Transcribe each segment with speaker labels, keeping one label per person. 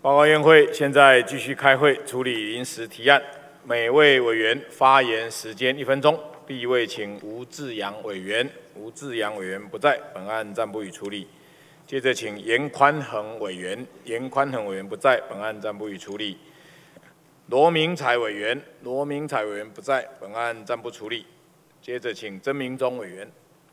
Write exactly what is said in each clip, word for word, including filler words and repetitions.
Speaker 1: 报告院会，现在继续开会处理临时提案，每位委员发言时间一分钟。第一位，请吴志阳委员。吴志阳委员不在，本案暂不予处理。接着，请严宽恒委员。严宽恒委员不在，本案暂不予处理。罗明才委员。罗明才委员不在，本案暂不处理。接着，请曾明忠委员。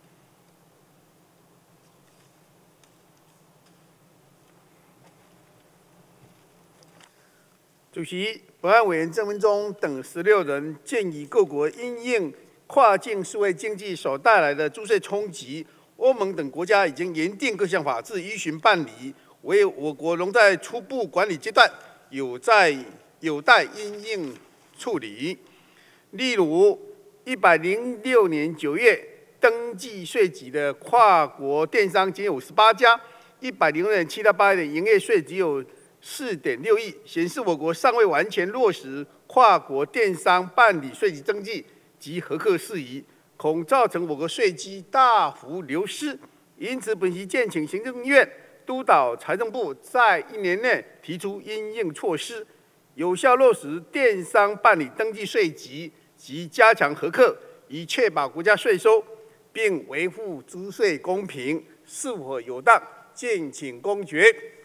Speaker 2: 主席，本案委员郑文忠等十六人建议各国因应跨境数位经济所带来的租税冲击，欧盟等国家已经研定各项法制依循办理，唯我国仍在初步管理阶段，有在有待因应处理。例如，一百零六年九月登记税级的跨国电商仅有五十八家，一百零六年七到八月的营业税只有 四点六亿，显示我国尚未完全落实跨国电商办理税籍登记及核课事宜，恐造成我国税基大幅流失。因此，本席建请行政院督导财政部在一年内提出因应措施，有效落实电商办理登记税籍及加强核课，以确保国家税收，并维护租税公平。是否有当？敬请公决。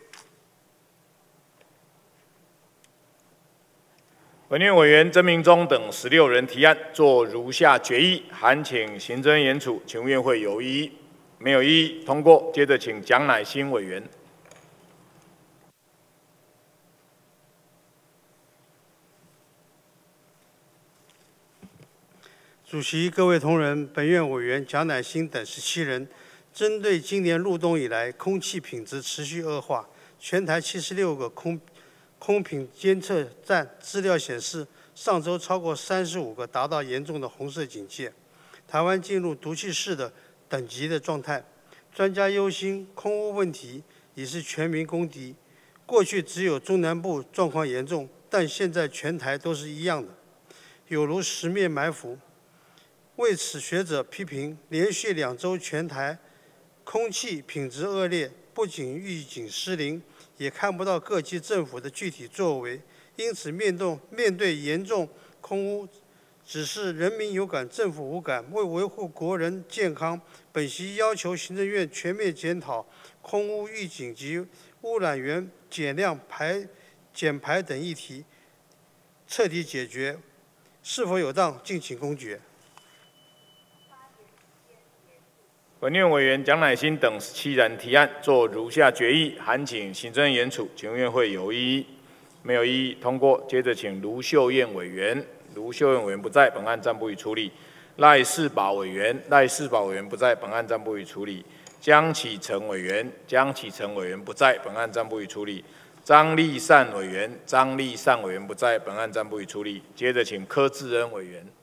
Speaker 1: 本院委员曾明忠等十六人提案，做如下决议，函请行政院处，请问院会有异议？没有异议，通过。接着请蒋乃馨委员。
Speaker 3: 主席、各位同仁，本院委员蒋乃馨等十七人，针对今年入冬以来空气品质持续恶化，全台七十六个空 空品监测站资料显示，上周超过三十五个达到严重的红色警戒，台湾进入毒气室的等级的状态。专家忧心，空污问题已是全民公敌。过去只有中南部状况严重，但现在全台都是一样的，有如十面埋伏。为此，学者批评，连续两周全台空气品质恶劣，不仅预警失灵， 也看不到各级政府的具体作为，因此面对面对严重空污，只是人民有感，政府无感。为维护国人健康，本席要求行政院全面检讨空污预警及污染源减量排减排等议题，彻底解决。是否有当，敬请公决。
Speaker 1: 本院委员蒋乃馨等十七人提案，做如下决议，函请行政院处，请问院会有异议？没有异议，通过。接着请卢秀燕委员。卢秀燕委员不在，本案暂不予处理。赖世宝委员。赖世宝委员不在，本案暂不予处理。江启臣委员。江启臣委员不在，本案暂不予处理。张立善委员。张立善委员不在，本案暂不予处理。接着请柯志恩委员。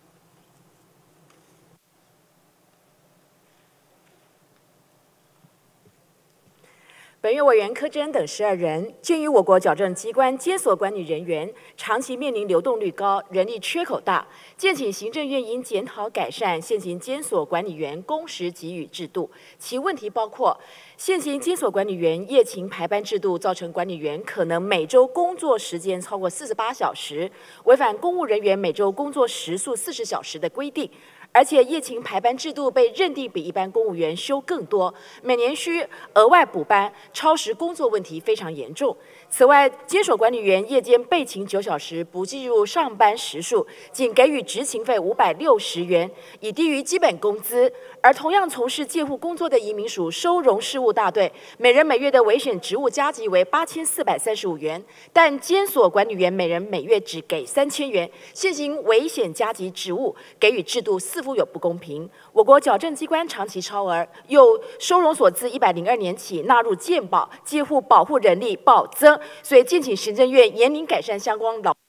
Speaker 4: 本院委员柯志恩等十二人，鉴于我国矫正机关监所管理人员长期面临流动率高、人力缺口大，建请行政院应检讨改善现行监所管理员工时给予制度。其问题包括：现行监所管理员夜勤排班制度，造成管理员可能每周工作时间超过四十八小时，违反公务人员每周工作时数四十小时的规定。 而且夜勤排班制度被认定比一般公务员休更多，每年需额外补班，超时工作问题非常严重。此外，监所管理员夜间备勤九小时，不计入上班时数，仅给予执勤费五百六十元，已低于基本工资。而同样从事介护工作的移民署收容事务大队，每人每月的危险职务加急为八千四百三十五元，但监所管理员每人每月只给三千元，现行危险加急职务给予制度似乎有不公平。我国矫正机关长期超额，又收容所自一百零二年起纳入健保，介护保护人力暴增，所以建请行政院严令改善相关劳。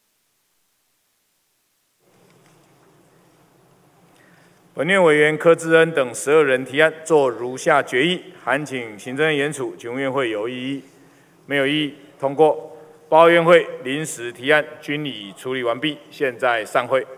Speaker 1: 本院委员柯志恩等十二人提案，做如下决议，函请行政院处，请问院会有异议？没有异议，通过。报告院会临时提案均已处理完毕，现在散会。